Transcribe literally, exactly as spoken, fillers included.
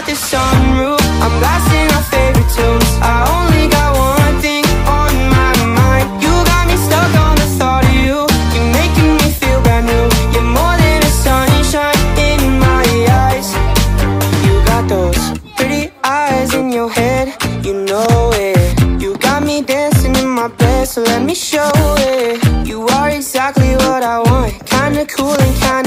the sunroof, I'm blasting our favorite tunes. I only got one thing on my mind. You got me stuck on the thought of you. You're making me feel brand new. You're more than a sunshine in my eyes. You got those pretty eyes in your head, you know it. You got me dancing in my bed, so let me show it. You are exactly what I want, kinda cool and kinda